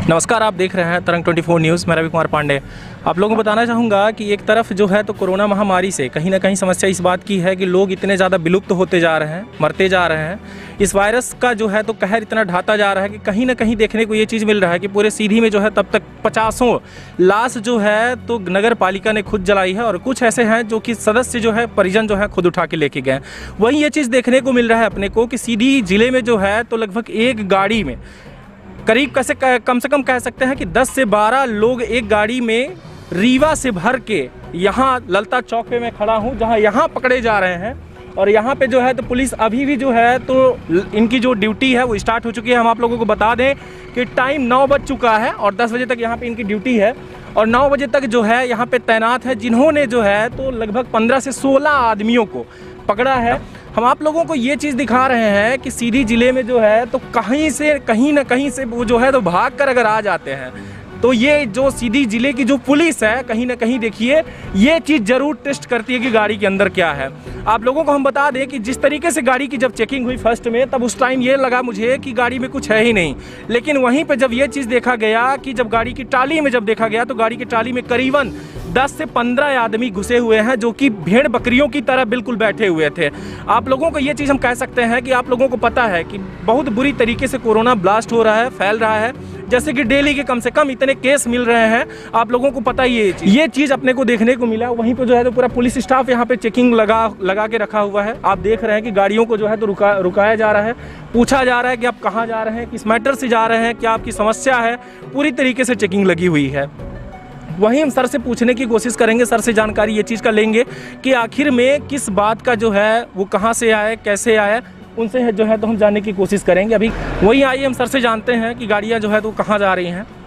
नमस्कार, आप देख रहे हैं तरंग 24 न्यूज़। मैं रवि कुमार पांडे आप लोगों को बताना चाहूँगा कि एक तरफ जो है तो कोरोना महामारी से कहीं ना कहीं समस्या इस बात की है कि लोग इतने ज़्यादा विलुप्त होते जा रहे हैं, मरते जा रहे हैं। इस वायरस का जो है तो कहर इतना ढाता जा रहा है कि कहीं ना कहीं देखने को ये चीज़ मिल रहा है कि पूरे सीधी में जो है तब तक 50 लाश जो है तो नगर पालिका ने खुद जलाई है और कुछ ऐसे हैं जो कि सदस्य जो है परिजन जो है खुद उठा के लेके गए। वहीं ये चीज़ देखने को मिल रहा है अपने को कि सीधी जिले में जो है तो लगभग एक गाड़ी में करीब कम से कम कह सकते हैं कि 10 से 12 लोग एक गाड़ी में रीवा से भर के यहाँ ललता चौक पे मैं खड़ा हूँ, जहाँ यहाँ पकड़े जा रहे हैं। और यहाँ पे जो है तो पुलिस अभी भी जो है तो इनकी जो ड्यूटी है वो स्टार्ट हो चुकी है। हम आप लोगों को बता दें कि टाइम 9 बज चुका है और 10 बजे तक यहाँ पे इनकी ड्यूटी है और 9 बजे तक जो है यहाँ पे तैनात है, जिन्होंने जो है तो लगभग 15 से 16 आदमियों को पकड़ा है। हम आप लोगों को ये चीज़ दिखा रहे हैं कि सीधी ज़िले में जो है तो कहीं ना कहीं से वो जो है तो भाग कर अगर आ जाते हैं तो ये जो सीधी ज़िले की जो पुलिस है कहीं ना कहीं देखिए ये चीज़ ज़रूर टेस्ट करती है कि गाड़ी के अंदर क्या है। आप लोगों को हम बता दें कि जिस तरीके से गाड़ी की जब चेकिंग हुई फर्स्ट में, तब उस टाइम ये लगा मुझे कि गाड़ी में कुछ है ही नहीं। लेकिन वहीं पे जब ये चीज़ देखा गया कि जब गाड़ी की टाली में जब देखा गया तो गाड़ी की टाली में करीबन 10 से 15 आदमी घुसे हुए हैं जो कि भेड़ बकरियों की तरह बिल्कुल बैठे हुए थे। आप लोगों को ये चीज़ हम कह सकते हैं कि आप लोगों को पता है कि बहुत बुरी तरीके से कोरोना ब्लास्ट हो रहा है, फैल रहा है। जैसे कि डेली के कम से कम इतने केस मिल रहे हैं, आप लोगों को पता ही है ये चीज़ अपने को देखने को मिला। वहीं पे जो है तो पूरा पुलिस स्टाफ यहाँ पे चेकिंग लगा के रखा हुआ है। आप देख रहे हैं कि गाड़ियों को जो है तो रुकाया जा रहा है, पूछा जा रहा है कि आप कहाँ जा रहे हैं, किस मैटर से जा रहे हैं, क्या आपकी समस्या है। पूरी तरीके से चेकिंग लगी हुई है। वहीं हम सर से पूछने की कोशिश करेंगे, सर से जानकारी ये चीज़ का लेंगे कि आखिर में किस बात का जो है वो कहाँ से आए, कैसे आए, उनसे जो है तो हम जानने की कोशिश करेंगे। अभी वहीं आइए हम सर से जानते हैं कि गाड़ियाँ जो है तो कहाँ जा रही हैं।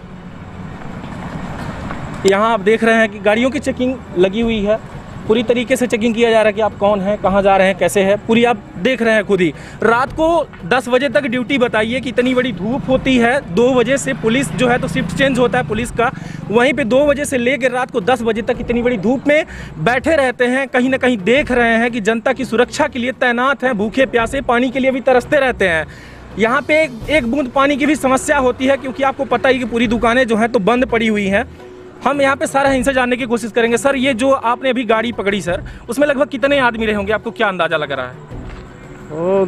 यहाँ आप देख रहे हैं कि गाड़ियों की चेकिंग लगी हुई है, पूरी तरीके से चेकिंग किया जा रहा है कि आप कौन हैं, कहाँ जा रहे हैं, कैसे है, पूरी आप देख रहे हैं खुद ही। रात को 10 बजे तक ड्यूटी बताइए कि इतनी बड़ी धूप होती है। 2 बजे से पुलिस जो है तो शिफ्ट चेंज होता है पुलिस का, वहीं पे 2 बजे से लेकर रात को 10 बजे तक इतनी बड़ी धूप में बैठे रहते हैं। कहीं ना कहीं देख रहे हैं कि जनता की सुरक्षा के लिए तैनात हैं, भूखे प्यासे पानी के लिए भी तरसते रहते हैं। यहाँ पे एक बूंद पानी की भी समस्या होती है क्योंकि आपको पता ही कि पूरी दुकानें जो हैं तो बंद पड़ी हुई हैं। हम यहाँ पे सारा इनसे जानने की कोशिश करेंगे। सर, ये जो आपने अभी गाड़ी पकड़ी सर, उसमें लगभग कितने आदमी रहे होंगे, आपको क्या अंदाज़ा लग रहा है? वो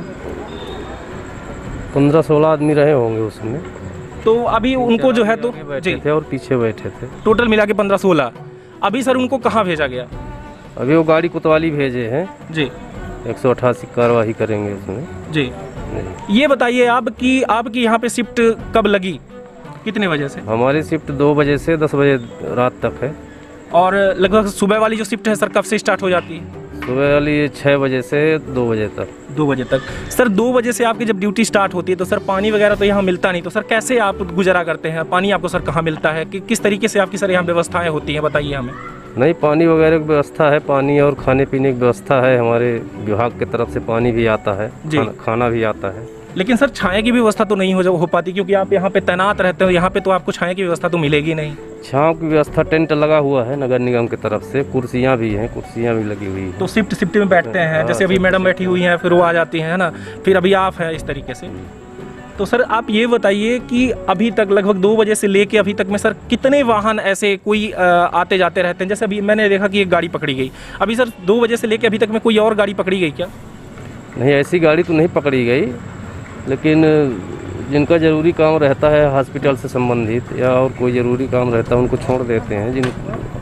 15-16 आदमी रहे होंगे उसमें। तो अभी उनको जो है तो बैठे थे और पीछे बैठे थे, टोटल मिला के 15-16। अभी सर उनको कहाँ भेजा गया? अभी वो गाड़ी कोतवाली भेजे हैं जी, 188 कार्रवाई करेंगे उसमें जी। ये बताइए आप कि आपकी यहाँ पे शिफ्ट कब लगी, कितने बजे से? हमारी शिफ्ट 2 बजे से 10 बजे रात तक है। और लगभग सुबह वाली जो शिफ्ट है सर कब से स्टार्ट हो जाती है? सुबह वाली 6 बजे से 2 बजे तक। 2 बजे तक। सर 2 बजे से आपकी जब ड्यूटी स्टार्ट होती है तो सर पानी वगैरह तो यहाँ मिलता नहीं, तो सर कैसे आप गुजारा करते हैं? पानी आपको सर कहाँ मिलता है, कि किस तरीके से आपकी सर यहाँ व्यवस्थाएँ होती हैं, बताइए हमें। नहीं, पानी वगैरह की व्यवस्था है, पानी और खाने पीने की व्यवस्था है। हमारे विभाग की तरफ से पानी भी आता है, खाना भी आता है। लेकिन सर छाया की व्यवस्था तो नहीं हो पाती क्योंकि आप यहाँ पे तैनात रहते हो, यहाँ पे तो आपको छाया की व्यवस्था तो मिलेगी नहीं। छाँव की व्यवस्था टेंट लगा हुआ है नगर निगम की तरफ से, कुर्सियाँ भी हैं, कुर्सियाँ भी लगी हुई हैं। तो शिफ्ट में बैठते हैं, जैसे अभी मैडम बैठी हुई हैं, फिर वो आ जाती हैं, है ना, फिर अभी आप हैं, इस तरीके से। तो सर आप ये बताइए कि अभी तक लगभग 2 बजे से लेके अभी तक में सर कितने वाहन ऐसे कोई आते जाते रहते हैं? जैसे अभी मैंने देखा कि एक गाड़ी पकड़ी गई, अभी सर 2 बजे से लेके अभी तक में कोई और गाड़ी पकड़ी गई क्या? नहीं, ऐसी गाड़ी तो नहीं पकड़ी गई, लेकिन जिनका ज़रूरी काम रहता है हॉस्पिटल से संबंधित या और कोई ज़रूरी काम रहता है उनको छोड़ देते हैं। जिन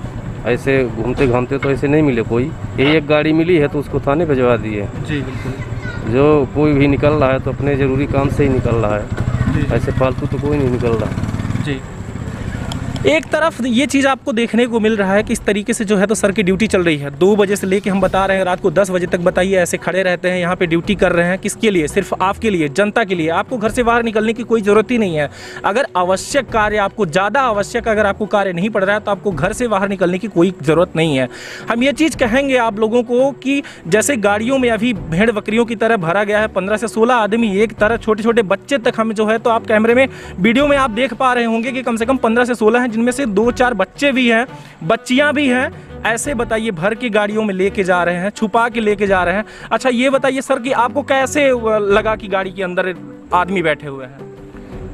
ऐसे घूमते घामते तो ऐसे नहीं मिले कोई। यही एक गाड़ी मिली है तो उसको थाने भिजवा दिए। जी बिल्कुल। जो कोई भी निकल रहा है तो अपने ज़रूरी काम से ही निकल रहा है, ऐसे फालतू तो कोई नहीं निकल रहा। जी। एक तरफ ये चीज़ आपको देखने को मिल रहा है कि इस तरीके से जो है तो सर की ड्यूटी चल रही है। 2 बजे से लेके हम बता रहे हैं रात को 10 बजे तक, बताइए ऐसे खड़े रहते हैं यहाँ पे, ड्यूटी कर रहे हैं। किसके लिए? सिर्फ आपके लिए, जनता के लिए। आपको घर से बाहर निकलने की कोई ज़रूरत ही नहीं है। अगर आवश्यक कार्य आपको ज़्यादा आवश्यक अगर आपको कार्य नहीं पड़ रहा है तो आपको घर से बाहर निकलने की कोई ज़रूरत नहीं है। हम ये चीज़ कहेंगे आप लोगों को कि जैसे गाड़ियों में अभी भेड़ बकरियों की तरह भरा गया है, 15 से 16 आदमी एक तरह, छोटे छोटे बच्चे तक हम जो है तो आप कैमरे में वीडियो में आप देख पा रहे होंगे कि कम से कम 15 से 16 हैं, जिनमें से 2-4 बच्चे भी हैं, बच्चियां भी हैं। ऐसे बताइए भर की गाड़ियों में लेके जा रहे हैं, छुपा के लेके जा रहे हैं। अच्छा ये बताइए सर कि आपको कैसे लगा कि गाड़ी के अंदर आदमी बैठे हुए हैं?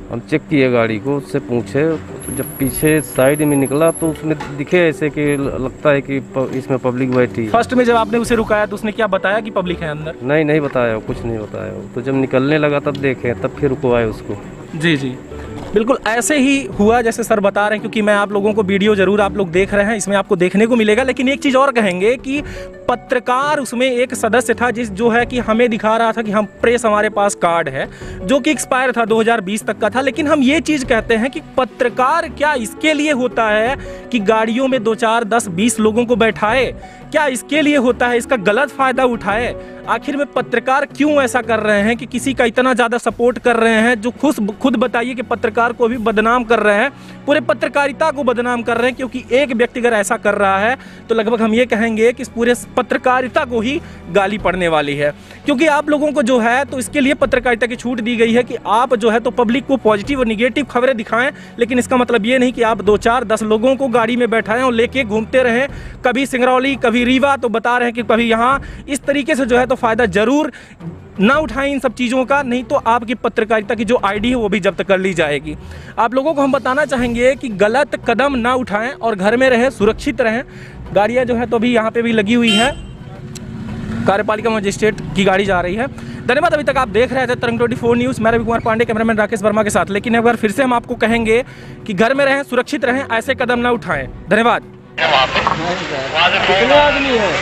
हम चेक किए गाड़ी को, उससे पूछे, जब पीछे साइड में निकला तो उसमें दिखे ऐसे कि लगता है कि इसमें पब्लिक बैठी। फर्स्ट में जब आपने उसे रुकाया तो उसने क्या बताया कि पब्लिक है अंदर? नहीं बताया, कुछ नहीं बताया। तो जब निकलने लगा तब देखे, तब फिर रुकवाए उसको। जी जी, बिल्कुल ऐसे ही हुआ जैसे सर बता रहे हैं, क्योंकि मैं आप लोगों को वीडियो जरूर आप लोग देख रहे हैं, इसमें आपको देखने को मिलेगा। लेकिन एक चीज़ और कहेंगे कि पत्रकार उसमें एक सदस्य था जो है कि हमें दिखा रहा था कि हम प्रेस, हमारे पास कार्ड है जो कि एक्सपायर था, 2020 तक का था। लेकिन हम ये चीज़ कहते हैं कि पत्रकार क्या इसके लिए होता है कि गाड़ियों में 2, 4, 10, 20 लोगों को बैठाए? क्या इसके लिए होता है इसका गलत फ़ायदा उठाए? आखिर में पत्रकार क्यों ऐसा कर रहे हैं कि किसी का इतना ज़्यादा सपोर्ट कर रहे हैं, जो खुद बताइए कि पत्रकार को भी बदनाम कर रहे हैं, पूरे पत्रकारिता को बदनाम कर रहे हैं। क्योंकि एक व्यक्ति अगर ऐसा कर रहा है तो लगभग हम ये कहेंगे कि पूरे पत्रकारिता को ही गाली पड़ने वाली है। क्योंकि आप लोगों को जो है तो इसके लिए पत्रकारिता की छूट दी गई है कि आप जो है तो पब्लिक को पॉजिटिव और निगेटिव खबरें दिखाएं, लेकिन इसका मतलब ये नहीं कि आप 2, 4, 10 लोगों को गाड़ी में बैठाएं और लेके घूमते रहें, कभी सिंगरौली कभी रीवा, तो बता रहे हैं कि कभी यहाँ। इस तरीके से जो है तो फ़ायदा ज़रूर ना उठाएं इन सब चीज़ों का, नहीं तो आपकी पत्रकारिता की जो आईडी है वो भी जब्त कर ली जाएगी। आप लोगों को हम बताना चाहेंगे कि गलत कदम ना उठाएं और घर में रहें, सुरक्षित रहें। गाड़ियाँ जो है तो अभी यहाँ पे भी लगी हुई हैं, कार्यपालिका मजिस्ट्रेट की गाड़ी जा रही है। धन्यवाद। अभी तक आप देख रहे थे तरंग 24 न्यूज़, मैं रवि कुमार पांडे, कैमरामैन राकेश वर्मा के साथ। लेकिन एक बार फिर से हम आपको कहेंगे कि घर में रहें, सुरक्षित रहें, ऐसे कदम ना उठाएं। धन्यवाद। कितने आदमी है?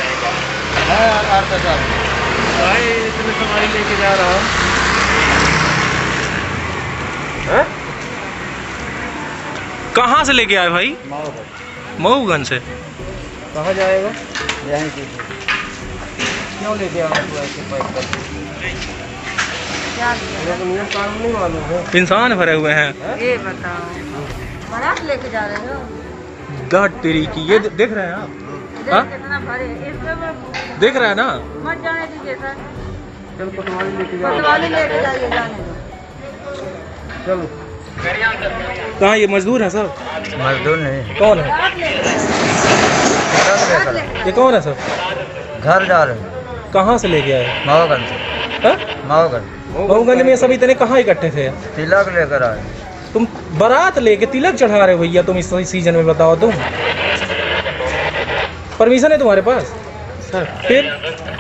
इतने सवारी लेके जा रहा हूँ। कहाँ से लेके आए भाई? मऊगंज से। कहाँ जाएगा? यहीं से। क्यों लेके आया तू ऐसे पैक करके? नियम कानून नहीं मालूम है। इंसान भरे हुए हैं। ये बताओ, बारात लेके जा रहे हो? गाट तेरी की, ये देख रहे हैं आप? हाँ? कितना भरे इसमें देख रहे हैं ना? मत जाने दीजिए सर, चल पटवारी लेके जा। पटवारी लेके जाइए, जाने दो। चलो। कहाँ ये मजदूर है सर? मजदूर नहीं, कौन है? बारात लेके ये कौन है सर? घर जा रहे हैं कहाँ से लेके आए? मऊगंज से। हाँ? मऊगंज में सब इतने कहाँ इकट्ठे थे? तिलक लेकर आए। तुम बारात लेके तिलक चढ़ा रहे हो भैया तुम इस सीजन में? बताओ तुम, परमिशन है तुम्हारे पास? सर फिर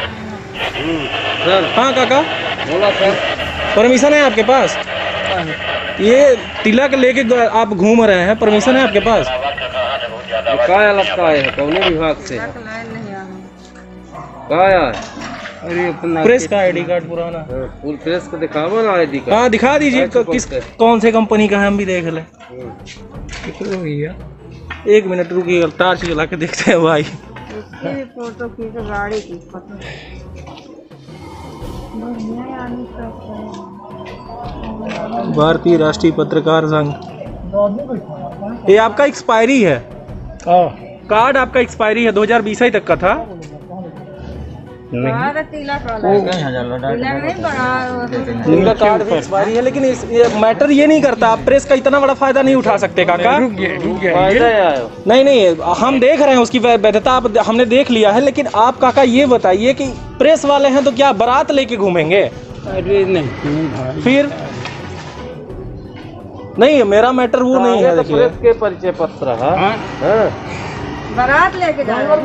सर। हाँ काका बोला सर। परमिशन है आपके पास? ये तिलक लेके आप घूम रहे हैं, परमिशन है आपके पास? क्या लगता है कौन विभाग से? नहीं आना। क्या है? अरे अपना प्रेस का आईडी कार्ड पुराना। फुल प्रेस को दिखाओ ना आईडी कार्ड। हाँ दिखा दीजिए, कौन से कंपनी का है, हम भी देख लें। भैया 1 मिनट रुकिए, टार्च जला के देखते हैं भाई। इसकी फोटो खींचो गाड़ी की फोटो। भारतीय राष्ट्रीय पत्रकार संघ, ये आपका एक्सपायरी है कार्ड, आपका एक्सपायरी है, 2020 तक का था। तिलक वाला नहीं बना, इनका कार्ड भी एक्सपायरी है। लेकिन ये मैटर ये नहीं करता, आप प्रेस का इतना बड़ा फायदा नहीं उठा सकते काका। नहीं, हम देख रहे हैं उसकी वैधता, आप हमने देख लिया है। लेकिन आप काका ये बताइए कि प्रेस वाले हैं तो क्या बारात लेके घूमेंगे? अरे नहीं, फिर नहीं, मेरा मैटर वो नहीं है। देखिए प्रेस के परिचय पत्र बारात लेके जा रहे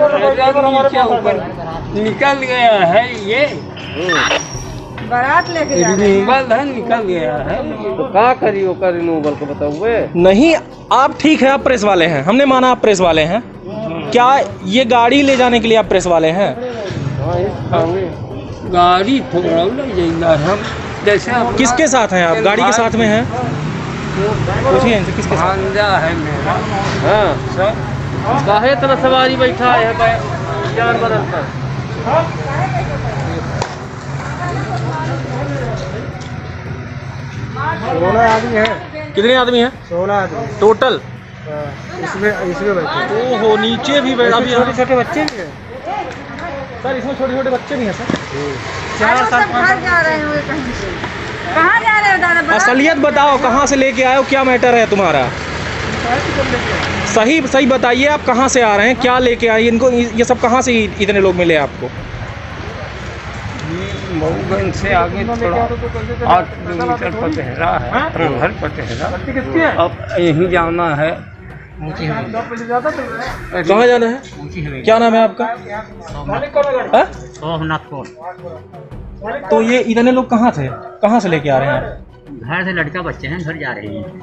निकल गया है, ये बारात लेके जा रहे हैं। बंद है, निकल गया है। तो क्या करियो कर रिन्यूअल को बताओ। नहीं, आप ठीक है, आप प्रेस वाले हैं, हमने माना आप प्रेस वाले हैं। क्या ये गाड़ी ले जाने के लिए आप प्रेस वाले हैं? गाड़ी थोड़ा ले हम जैसे किसके साथ हैं आप? गाड़ी के साथ में हैं? पूछिए इनसे किसके साथ? भांजा है मेरा। हाँ सर काहे इतना सवारी बैठा है जान बदल कर? सोलह आदमी है। कितने आदमी हैं 16 आदमी टोटल? इसमें बैठे। ओहो, नीचे भी बैठा भी छोटे छोटे बच्चे भी हैं सर, इसमें छोटे छोटे बच्चे भी हैं सर। अरे सब घर जा रहे हैं कहीं से। कहाँ जा रहे हो दादा? बारात असलियत बताओ, कहाँ से लेके आए हो, क्या मैटर है तुम्हारा? सही बताइए, आप कहाँ से आ रहे हैं, क्या लेके आए? इनको ये सब कहाँ से इतने लोग मिले आपको? मऊगंज से आगे थोड़ा 8 किलोमीटर पटहरा है, घर पटहरा। अब यहीं जाना है। कहाँ जाना है? क्या नाम है आपका? हाँ? सोमनाथ कौर। तो ये इतने लोग कहाँ थे, कहाँ से लेके आ रहे हैं आप? घर से लड़का बच्चे हैं, घर जा रहे हैं।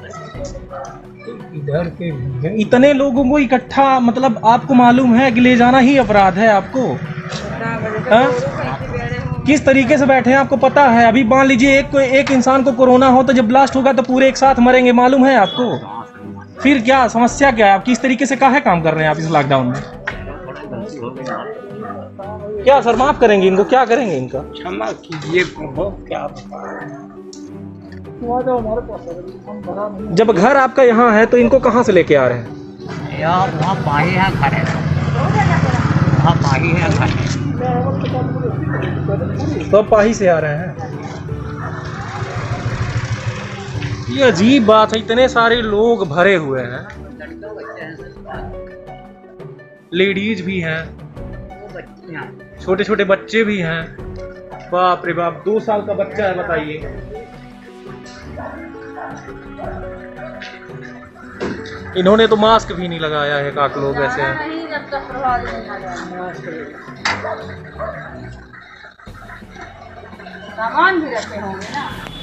इतने लोगों को इकट्ठा, मतलब आपको मालूम है कि ले जाना ही अपराध है आपको? हाँ? किस तरीके से बैठे हैं आपको पता है? अभी मान लीजिए एक इंसान को कोरोना हो तो जब ब्लास्ट होगा तो पूरे एक साथ मरेंगे, मालूम है आपको? फिर क्या समस्या क्या है? आप किस तरीके से काहे काम कर रहे हैं आप इस लॉकडाउन में? क्या सर माफ करेंगे इनको, क्या करेंगे इनका? क्षमा कीजिए प्रभु, क्या बताएं। जब घर आपका यहाँ है तो इनको कहाँ से लेके आ रहे हैं? यार वहाँ पाही है घर है, वहाँ पाही है घर है। तो अब पाही से आ रहे हैं। ये अजीब बात है, इतने सारे लोग भरे हुए हैं, लेडीज भी हैं, छोटे छोटे बच्चे भी हैं। बाप रे बाप, 2 साल का बच्चा है, बताइए। इन्होंने तो मास्क भी नहीं लगाया है, काक लोग ऐसे हैं। सामान भी रखे होंगे ना।